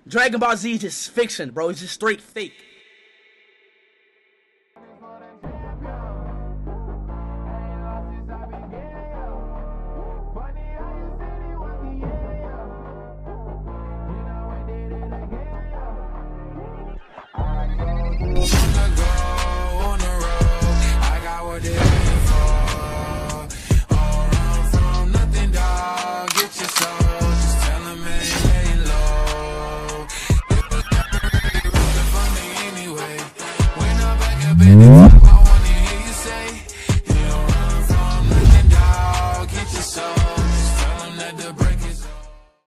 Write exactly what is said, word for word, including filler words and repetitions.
Dragon Ball Z is just fiction, bro. It's just straight fake. Minutes.